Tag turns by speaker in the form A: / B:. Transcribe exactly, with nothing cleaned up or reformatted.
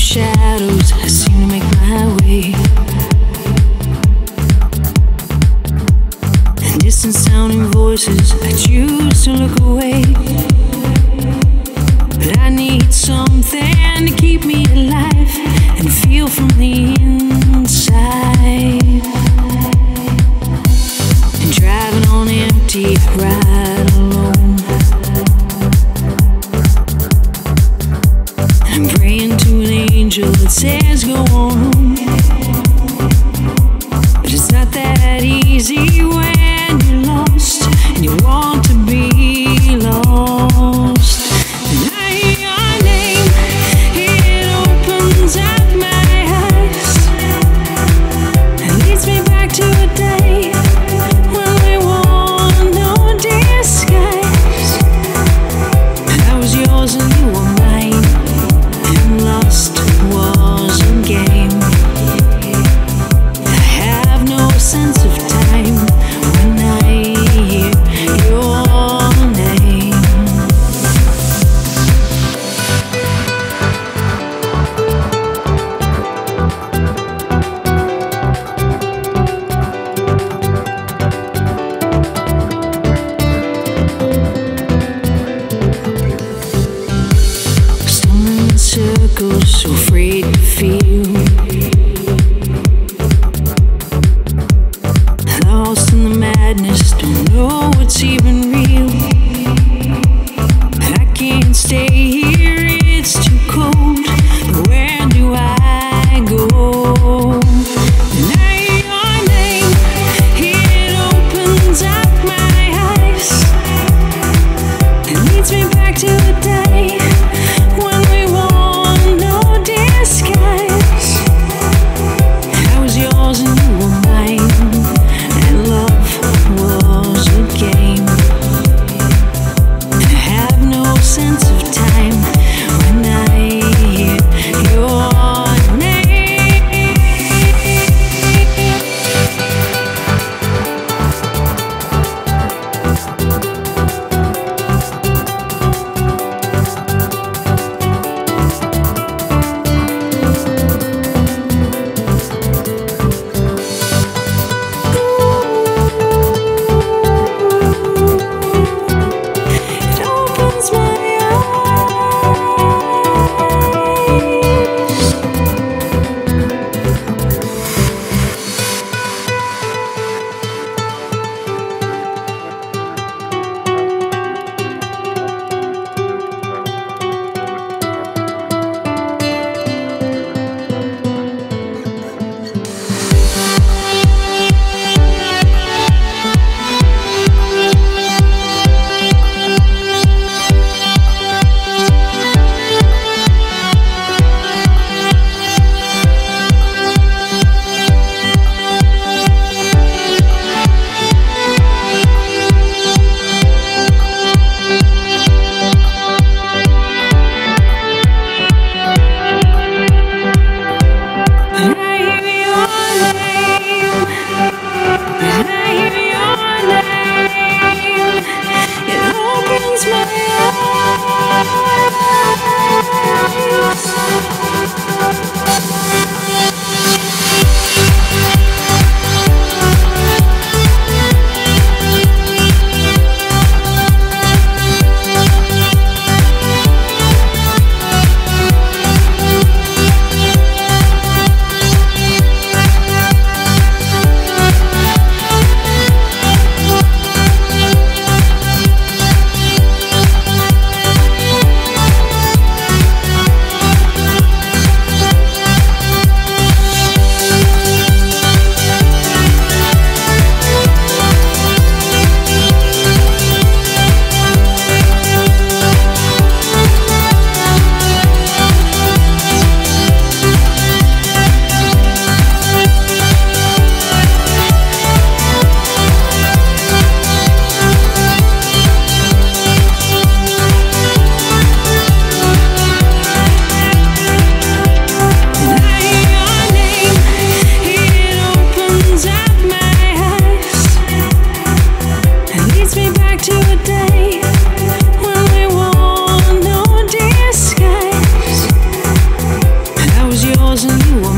A: shadows, I seem to make my way. And distant sounding voices, I choose to look away. But I need something to keep me alive and feel from the inside. And driving on empty, right alone. I'm praying to an angel that says go on. But it's not that easy when you're lost and you want to be lost. And I hear your name, it opens up my eyes and leads me back to a day when we wore no disguise. And I was yours and you were mine, and lost was a game. I have no sense of time when I hear your name. Stumbling in circles, so afraid to feel. Lost in the madness, don't know what's even real. I can't stay here, it's too cold. But where do I go? And I hear your name, it opens up my eyes and leads me back to a day when we wore no disguise. I was yours and you were mine, and love was a game. I have no sense of time wasn't you.